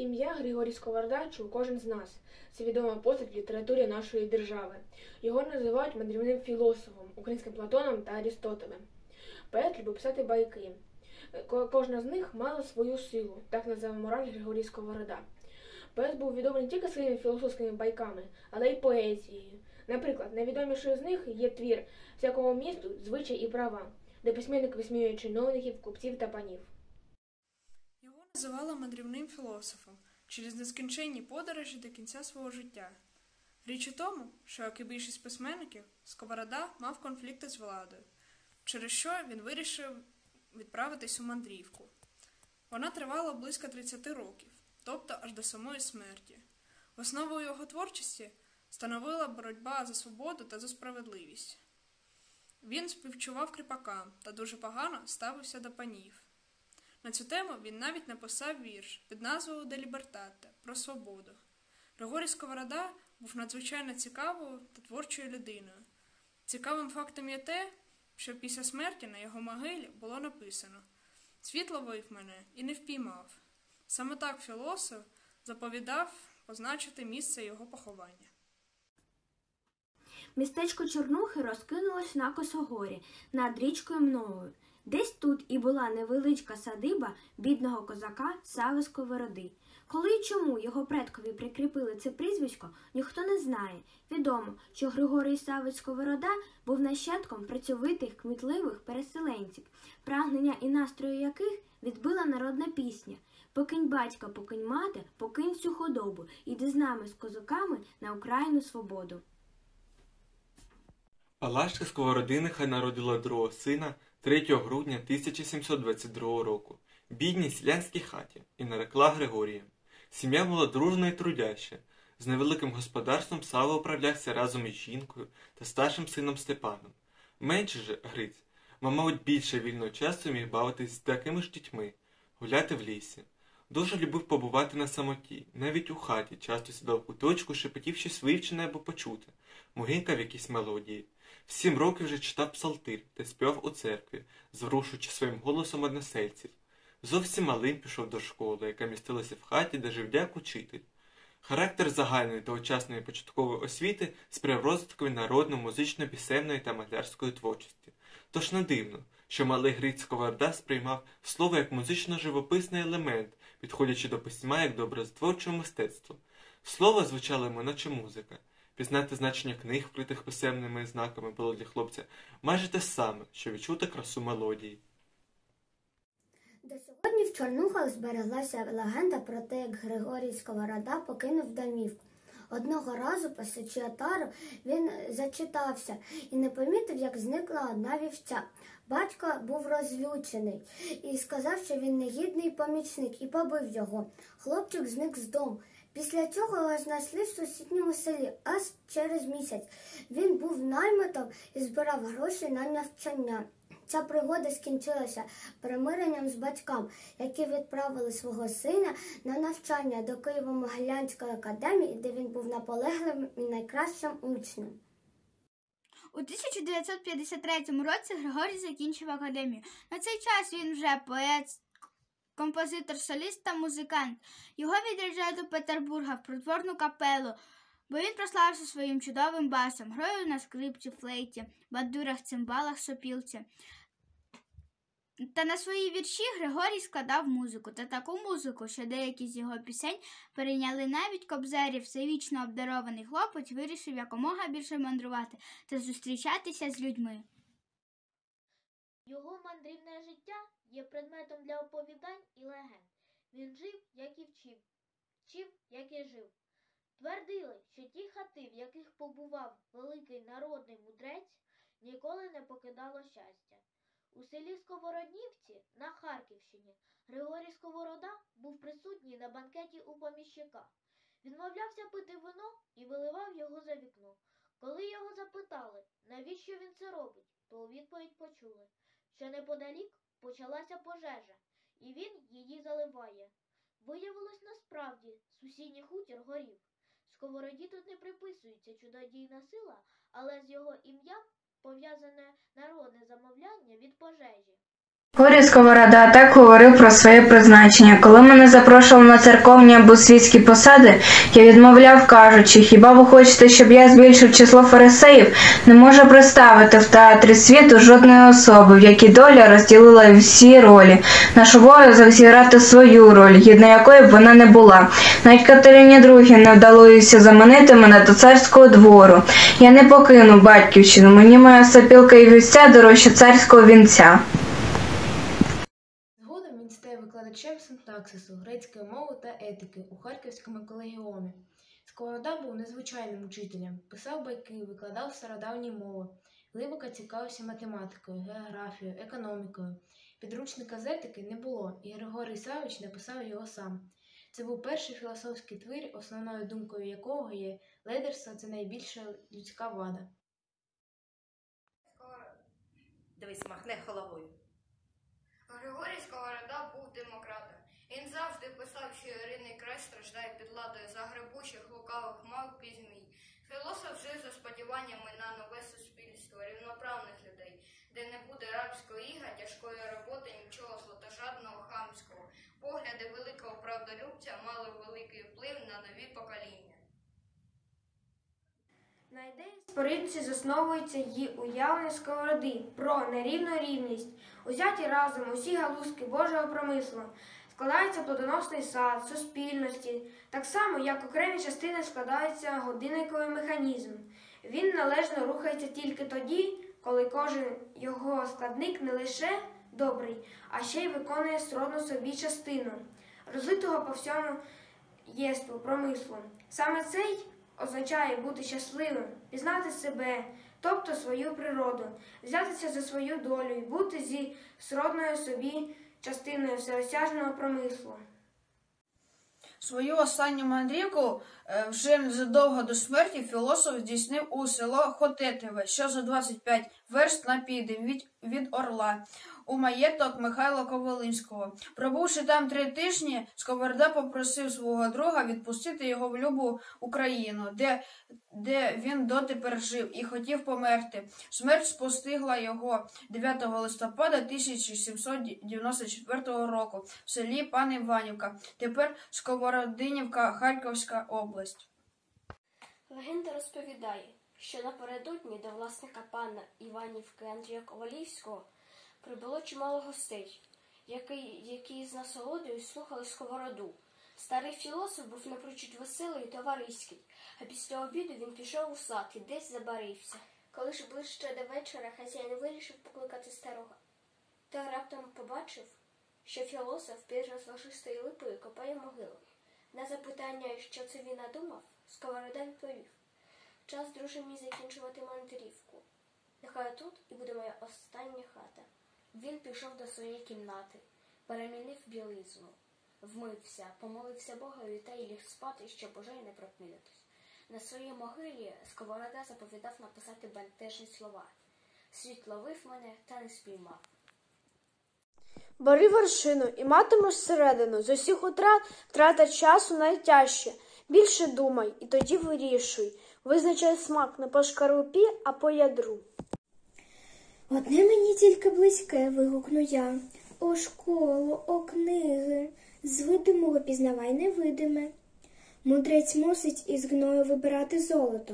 Ім'я Григорій Сковорода чув кожен з нас. Це відома постать в літературі нашої держави. Його називають мандрівним філософом, українським Платоном та Арістотелем. Поет любив писати байки. Кожна з них мала свою силу, так називав мораль Григорій Сковорода. Поет був відомий не тільки своїми філософськими байками, але й поезією. Наприклад, найвідомішою з них є твір «Всякому місту звичай і права», де письменник висміює чиновників, купців та панів. Його називали мандрівним філософом через нескінченні подорожі до кінця свого життя. Річ у тому, що, як і більшість письменників, Сковорода мав конфлікти з владою, через що він вирішив відправитись у мандрівку. Вона тривала близько 30 років, тобто аж до самої смерті. Основою його творчості становила боротьба за свободу та за справедливість. Він співчував кріпакам та дуже погано ставився до панів. На цю тему він навіть написав вірш під назвою «Де лібертате» про свободу. Григорій Сковорода був надзвичайно цікавою та творчою людиною. Цікавим фактом є те, що після смерті на його могилі було написано «Світ ловив мене і не впіймав». Саме так філософ заповідав позначити місце його поховання. Містечко Чорнухи розкинулось на косогорі, над річкою Мною. Десь тут і була невеличка садиба бідного козака Сави Сковороди. Коли і чому його предкові прикріпили це прізвисько, ніхто не знає. Відомо, що Григорій Савич Сковорода був нащадком працьовитих, кмітливих переселенців, прагнення і настрою яких відбила народна пісня «Покинь батька, покинь мати, покинь всю худобу, іди з нами з козаками на Україну свободу». Палашка Сковородиниха народила другого сина 3 грудня 1722 року в бідній селянській хаті і нарекла Григорієм. Сім'я була дружна і трудяща. З невеликим господарством Сава управлявся разом із жінкою та старшим сином Степаном. Менший же Гриць, мабуть, більше вільного часу міг бавитись з такими ж дітьми, гуляти в лісі. Дуже любив побувати на самоті, навіть у хаті часто сідав в куточку, шепотів щось вивчене або почуте, мугикав якісь мелодії. В 7 років вже читав псалтир та співав у церкві, зворушуючи своїм голосом односельців. Зовсім малим пішов до школи, яка містилася в хаті, де жив дяк учитель. Характер загальної тогочасної початкової освіти сприяв розвиткові народної, музично-пісенної та малярської творчості. Тож не дивно, що малий Гриць Сковорода сприймав слово як музично-живописний елемент, підходячи до письма як до образотворчого мистецтва. Слово звучало йому наче музика. Пізнати значення книг, вкритих писемними знаками, було для хлопця майже те саме, що відчути красу мелодії. До сьогодні в Чорнухах збереглася легенда про те, як Григорій Сковорода покинув домівку. Одного разу, пасучи отару, він зачитався і не помітив, як зникла одна вівця. Батько був розлючений і сказав, що він негідний помічник, і побив його. Хлопчик зник з дому. Після цього його знайшли в сусідньому селі, аж через місяць. Він був наймитом і збирав гроші на навчання. Ця пригода скінчилася примиренням з батьками, які відправили свого сина на навчання до Києво-Могилянської академії, де він був наполегливим і найкращим учнем. У 1953 році Григорій закінчив академію. На цей час він вже поет, композитор, соліст та музикант. Його відряджають до Петербурга в придворну капелу, бо він прославився своїм чудовим басом, грою на скрипці, флейті, бандурах, цимбалах, сопілці. Та на свої вірші Григорій складав музику, та таку музику, що деякі з його пісень перейняли навіть Кобзарів. Всевічно обдарований хлопець вирішив якомога більше мандрувати та зустрічатися з людьми. Його мандрівне життя є предметом для оповідань і легенд. Він жив, як і вчив, як і жив. Твердили, що ті хати, в яких побував великий народний мудрець, ніколи не покидало щастя. У селі Сковороднівці на Харківщині Григорій Сковорода був присутній на банкеті у поміщика. Відмовлявся пити вино і виливав його за вікно. Коли його запитали, навіщо він це робить, то у відповідь почули, що неподалік почалася пожежа, і він її заливає. Виявилось насправді, сусідній хутір горів. Сковороді тут не приписується чудодійна сила, але з його ім'ям пов'язане народне замовляння від пожежі. Григорій Сковорода так говорив про своє призначення. Коли мене запрошували на церковні або світські посади, я відмовляв, кажучи, хіба ви хочете, щоб я збільшив число фарисеїв? Не можу представити в театрі світу жодної особи, в якій доля розділила всі ролі. Наш обов'язок зіграти свою роль, гідна якої б вона не була. Навіть Катерині II не вдалося заманити мене до царського двору. Я не покину батьківщину, мені моя сопілка і вівця дорожче царського вінця. Згодом він стає викладачем синтаксису, грецької мови та етики у Харківському колегіумі. Сковорода був незвичайним учителем, писав байки, викладав стародавні мови, глибоко цікавився математикою, географією, економікою. Підручника з етики не було, і Григорій Савич написав його сам. Це був перший філософський твір, основною думкою якого є лидерство – це найбільша людська вада. Дивись, махне головою. Григорій Сковорода був демократом. Він завжди писав, що рідний край страждає під владою загребучих, лукавих мавп і змій. Філософ жив за сподіваннями на нове суспільство, рівноправних людей, де не буде рабського іга, тяжкої роботи, нічого злотожадного, хамського. Погляди великого правдолюбця мали великий вплив на нові покоління. На ідеї спорідці засновується її уявлення Сковороди про нерівну рівність. Узяті разом усі галузки Божого промислу. Складається плодоносний сад, суспільності, так само, як окремі частини складається годинниковий механізм. Він належно рухається тільки тоді, коли кожен його складник не лише добрий, а ще й виконує сродну собі частину, розлитого по всьому єству, промислу. Саме цей означає бути щасливим, пізнати себе, тобто свою природу, взятися за свою долю і бути зі сродною собі частиною всеосяжного промислу. Свою останню мандрівку вже незадовго до смерті філософ здійснив у село Хотетеве, що за 25 верст на південь від Орла, у маєток Михайла Ковалинського. Пробувши там 3 тижні, Сковорода попросив свого друга відпустити його в любу Україну, де він дотепер жив і хотів померти. Смерть спостигла його 9 листопада 1794 року в селі Пан Іванівка, тепер Сковородинівка, Харківська область. Легенда розповідає, що напередодні до власника пана Іванівки Андрія Ковалівського прибуло чимало гостей, які з насолодою слухали Сковороду. Старий філософ був напрочуд веселий і товариський, а після обіду він пішов у сад і десь забарився. Коли ж ближче до вечора хазяїн вирішив покликати старого, та раптом побачив, що філософ під розложистою липою копає могилу. На запитання, що це він надумав, Сковорода відповів: час, друже мій, закінчувати мандрівку. Нехай тут і буде моя остання хата. Він пішов до своєї кімнати, перемінив білизну, вмився, помолився Богові та й ліг спати, щоб уже й не прокинутись. На своїй могилі Сковорода заповідав написати бентежні слова: «Світ ловив мене та не спіймав». Бери вершину і матимеш середину. З усіх втрата часу найтяжче. Більше думай і тоді вирішуй. Визначай смак не по шкарупі, а по ядру. Одне мені тільки близьке, вигукну я. О школу, о книги, з видимого пізнавай невидиме. Мудрець мусить із гною вибирати золото.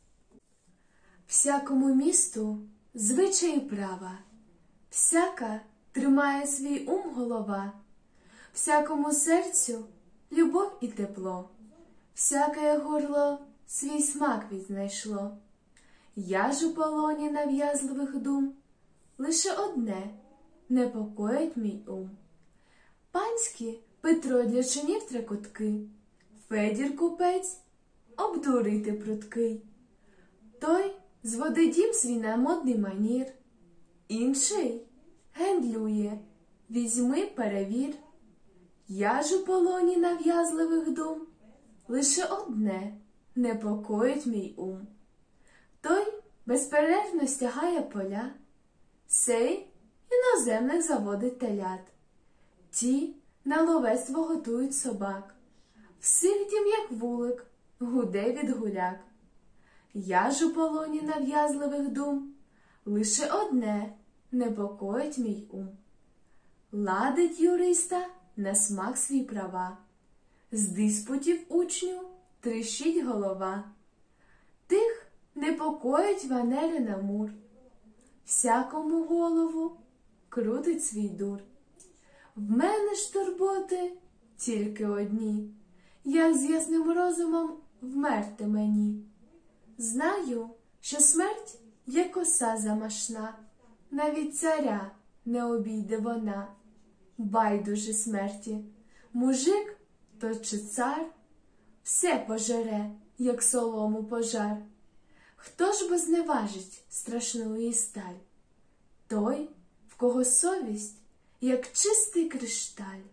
Всякому місту звичаї права, всяка тримає свій ум голова, всякому серцю любов і тепло, всяке горло свій смак відзнайшло. Я ж у полоні нав'язливих дум, лише одне непокоїть мій ум. Панські Петро для чинів трекотки, Федір купець обдурити пруткий. Той зводить дім свій на модний манір, інший гендлює, візьми, перевір. Я ж у полоні нав'язливих дум, лише одне непокоїть мій ум. Той безперервно стягає поля, сей іноземних заводить телят. Ті на ловецтво готують собак, всіх дім, як вулик, гуде від гуляк. Я ж у полоні нав'язливих дум, лише одне непокоїть мій ум. ладить юриста на смак свій права. З диспутів учню тріщить голова. Тих непокоїть Ванерина мур. Всякому голову крутить свій дур. В мене ж турботи тільки одні, як з ясним розумом вмерти мені. Знаю, що смерть є коса замашна, навіть царя не обійде вона. Байдуже смерті, мужик то чи цар, все пожере, як солому пожар. Хто ж бо зневажить страшну її сталь? Той, в кого совість, як чистий кришталь.